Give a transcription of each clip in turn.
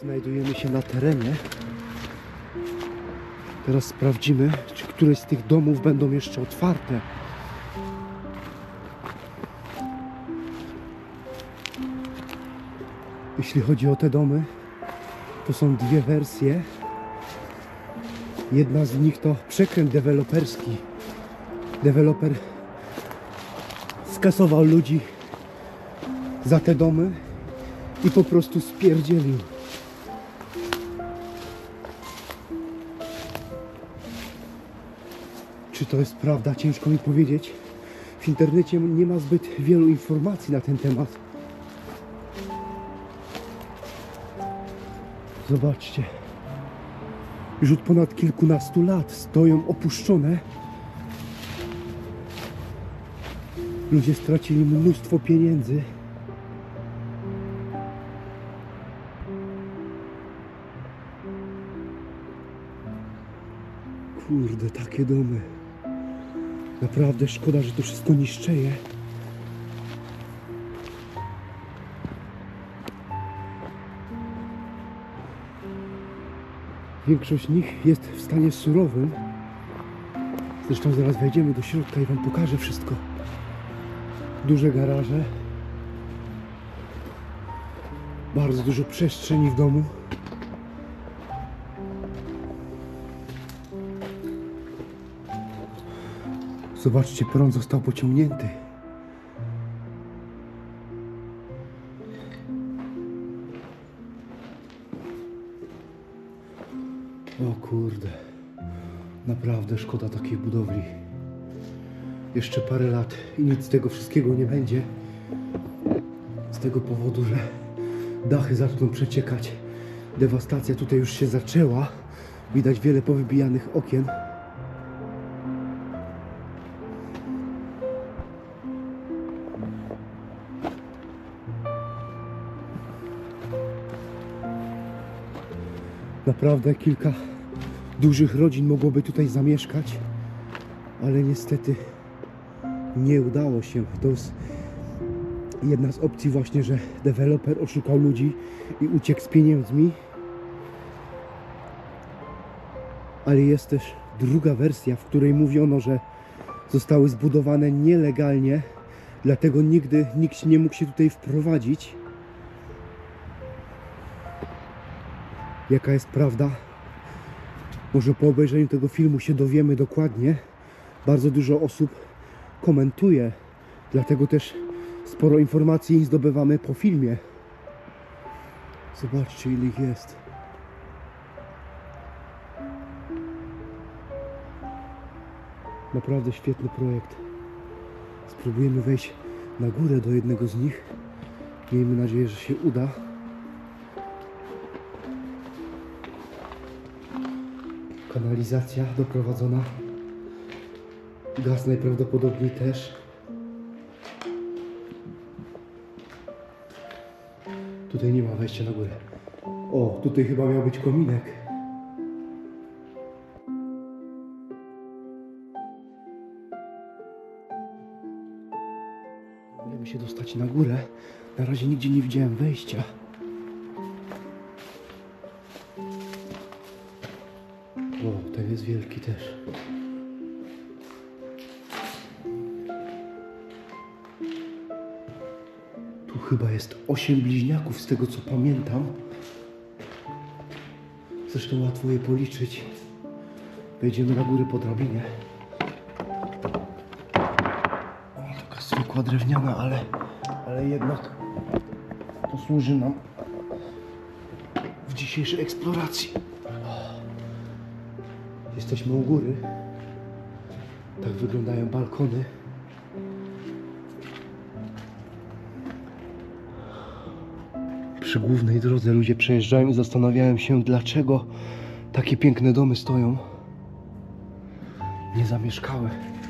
Znajdujemy się na terenie. Teraz sprawdzimy, czy któreś z tych domów będą jeszcze otwarte. Jeśli chodzi o te domy, to są dwie wersje. Jedna z nich to przekręt deweloperski. Deweloper skasował ludzi za te domy i po prostu spierdzielił. Czy to jest prawda? Ciężko mi powiedzieć. W internecie nie ma zbyt wielu informacji na ten temat. Zobaczcie. Już od ponad kilkunastu lat stoją opuszczone. Ludzie stracili mnóstwo pieniędzy. Kurde, takie domy. Naprawdę szkoda, że to wszystko niszczeje. Większość z nich jest w stanie surowym. Zresztą zaraz wejdziemy do środka i wam pokażę wszystko. Duże garaże. Bardzo dużo przestrzeni w domu. Zobaczcie, prąd został pociągnięty. O kurde, naprawdę szkoda takiej budowli. Jeszcze parę lat i nic z tego wszystkiego nie będzie. Z tego powodu, że dachy zaczną przeciekać. Dewastacja tutaj już się zaczęła. Widać wiele powybijanych okien. Naprawdę kilka dużych rodzin mogłoby tutaj zamieszkać, ale niestety nie udało się. To jest jedna z opcji właśnie, że deweloper oszukał ludzi i uciekł z pieniędzmi. Ale jest też druga wersja, w której mówiono, że zostały zbudowane nielegalnie, dlatego nigdy nikt nie mógł się tutaj wprowadzić. Jaka jest prawda? Może po obejrzeniu tego filmu się dowiemy dokładnie. Bardzo dużo osób komentuje, dlatego też sporo informacji zdobywamy po filmie. Zobaczcie, ile ich jest. Naprawdę świetny projekt. Spróbujemy wejść na górę do jednego z nich. Miejmy nadzieję, że się uda. Kanalizacja doprowadzona. Gaz najprawdopodobniej też. Tutaj nie ma wejścia na górę. O, tutaj chyba miał być kominek. Będziemy się dostać na górę. Na razie nigdzie nie widziałem wejścia. O, ten jest wielki też. Tu chyba jest 8 bliźniaków, z tego co pamiętam. Zresztą łatwo je policzyć. Wejdziemy na górę po drabinie. O, taka zwykła drewniana, ale jednak posłuży nam w dzisiejszej eksploracji. Jesteśmy u góry. Tak wyglądają balkony. Przy głównej drodze ludzie przejeżdżają i zastanawiają się, dlaczego takie piękne domy stoją niezamieszkałe.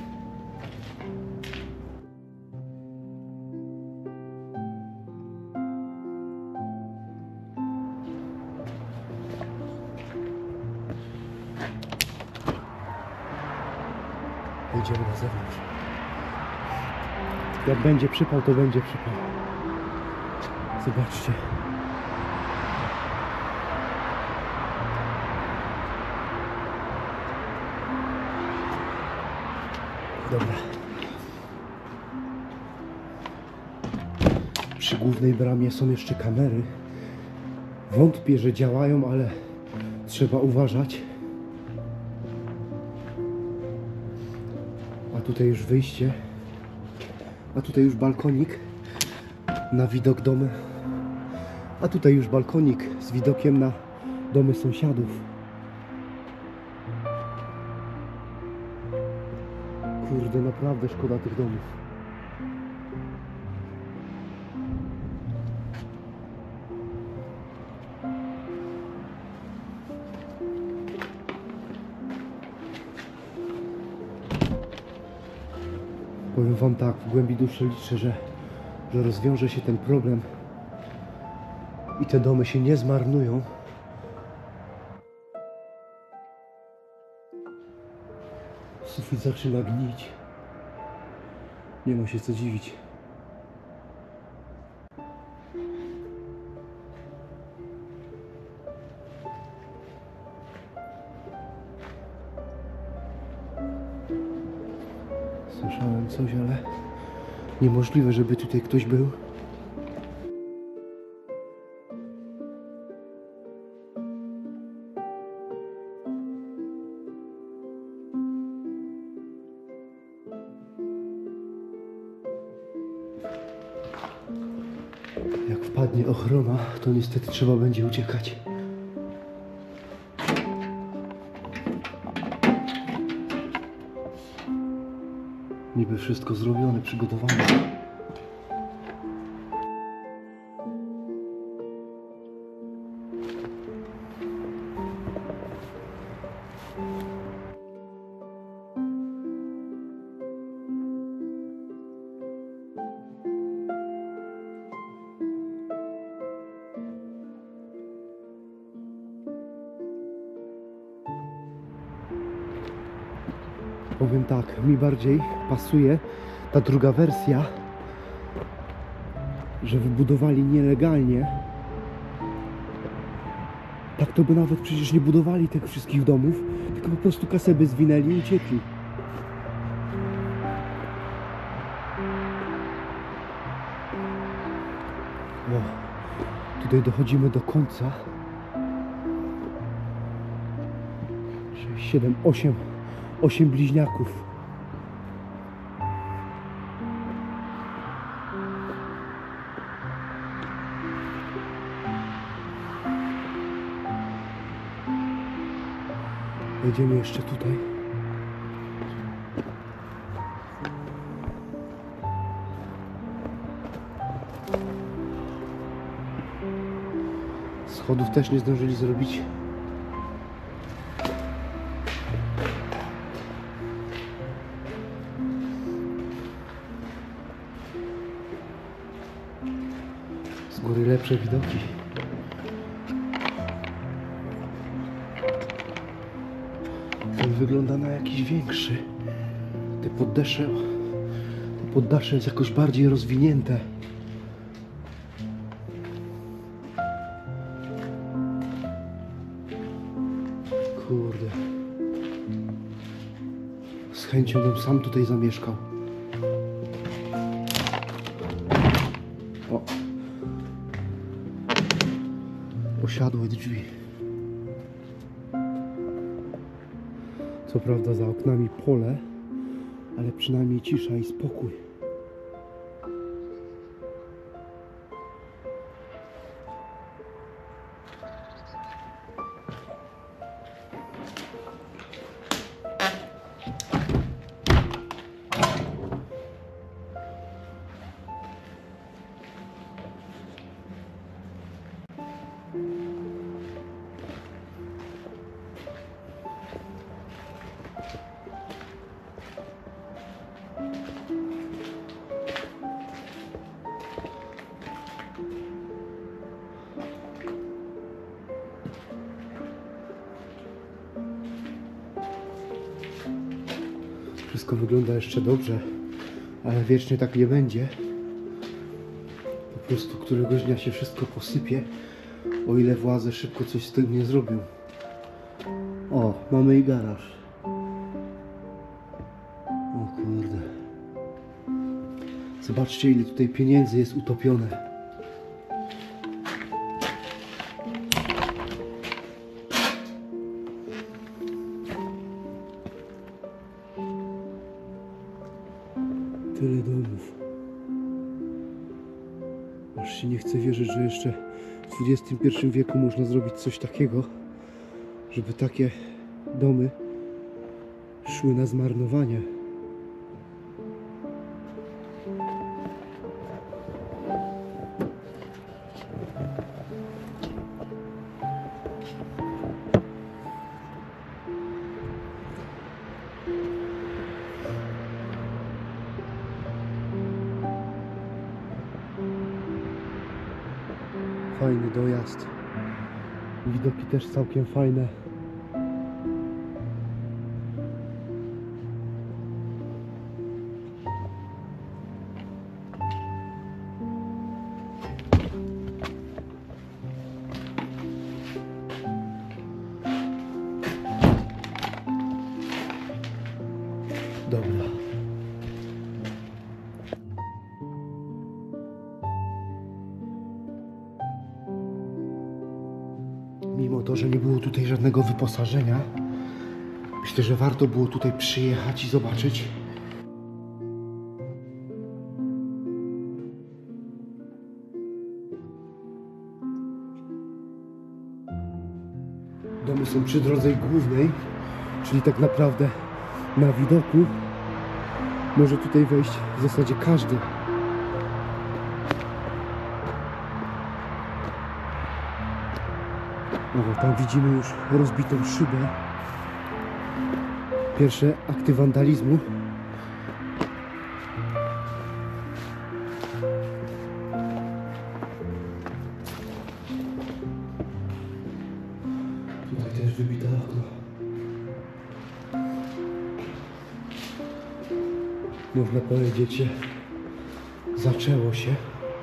Idziemy na zewnątrz. Jak będzie przypał, to będzie przypał. Zobaczcie. Dobra. Przy głównej bramie są jeszcze kamery. Wątpię, że działają, ale trzeba uważać. A tutaj już wyjście. A tutaj już balkonik na widok domu. A tutaj już balkonik z widokiem na domy sąsiadów. Kurde, naprawdę szkoda tych domów. Powiem wam tak, w głębi duszy liczę, że rozwiąże się ten problem i te domy się nie zmarnują. Sufit zaczyna gnić. Nie ma się co dziwić. Słyszałem coś, ale niemożliwe, żeby tutaj ktoś był. Jak wpadnie ochrona, to niestety trzeba będzie uciekać. Niby wszystko zrobione, przygotowane. Powiem tak, mi bardziej pasuje ta druga wersja, że wybudowali nielegalnie. Tak to by nawet przecież nie budowali tych wszystkich domów, tylko po prostu kasę by zwinęli i uciekli. No, tutaj dochodzimy do końca. 6, 7, 8 bliźniaków. Jedziemy jeszcze tutaj. Schodów też nie zdążyli zrobić. Z góry lepsze widoki. Ten wygląda na jakiś większy. Te poddasze jest jakoś bardziej rozwinięte. Kurde. Z chęcią bym sam tutaj zamieszkał. O. Osiadłe drzwi. Co prawda za oknami pole, ale przynajmniej cisza i spokój. Wszystko wygląda jeszcze dobrze, ale wiecznie tak nie będzie. Po prostu któregoś dnia się wszystko posypie, o ile władze szybko coś z tym nie zrobią. O, mamy i garaż. O kurde. Zobaczcie, ile tutaj pieniędzy jest utopione. Tyle domów. Aż się nie chce wierzyć, że jeszcze w XXI wieku można zrobić coś takiego, żeby takie domy szły na zmarnowanie. Fajny dojazd. Widoki też całkiem fajne. Dobra. Mimo to, że nie było tutaj żadnego wyposażenia, myślę, że warto było tutaj przyjechać i zobaczyć. Domy są przy drodze głównej, czyli tak naprawdę na widoku może tutaj wejść w zasadzie każdy. No, tam widzimy już rozbitą szybę. Pierwsze akty wandalizmu. Tutaj też wybite okno. Można powiedzieć, że zaczęło się.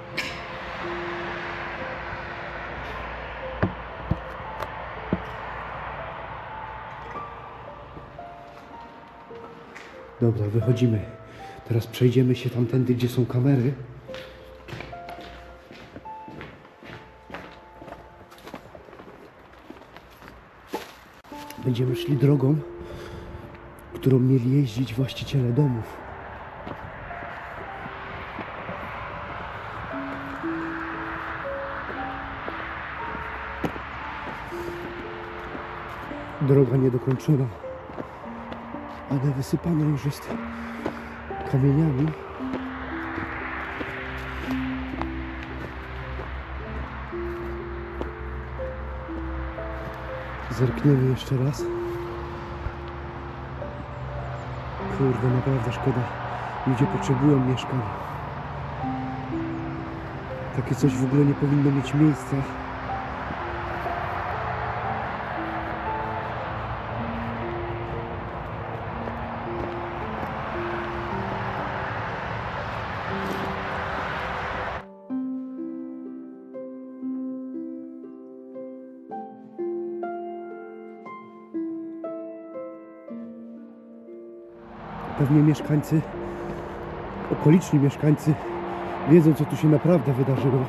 Dobra, wychodzimy. Teraz przejdziemy się tamtędy, gdzie są kamery. Będziemy szli drogą, którą mieli jeździć właściciele domów. Droga niedokończona, ale wysypana już jest kamieniami. Zerkniemy jeszcze raz. Kurde, naprawdę szkoda. Ludzie potrzebują mieszkań. Takie coś w ogóle nie powinno mieć miejsca. Pewnie mieszkańcy, okoliczni mieszkańcy wiedzą, co tu się naprawdę wydarzyło.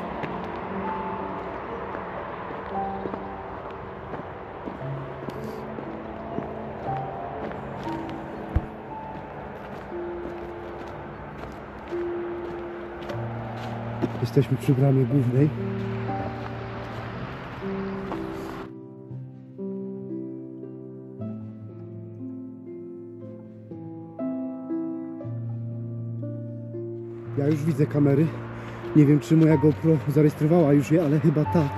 Jesteśmy przy bramie głównej. Ja już widzę kamery. Nie wiem, czy moja GoPro zarejestrowała już je, ale chyba tak.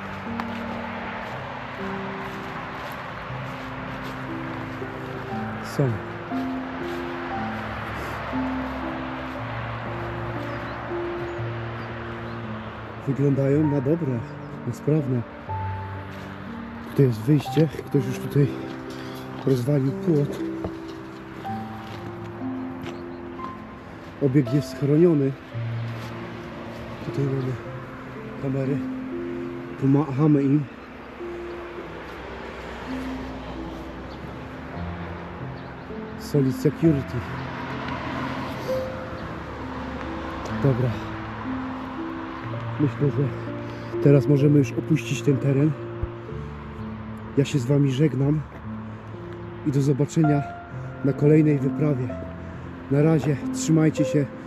Są. Wyglądają na dobre, na sprawne. Tutaj jest wyjście. Ktoś już tutaj rozwalił płot. Obiekt jest schroniony. Tutaj mamy kamery. Pomachamy im. Solid Security. Dobra. Myślę, że teraz możemy już opuścić ten teren. Ja się z wami żegnam i do zobaczenia na kolejnej wyprawie. Na razie, trzymajcie się.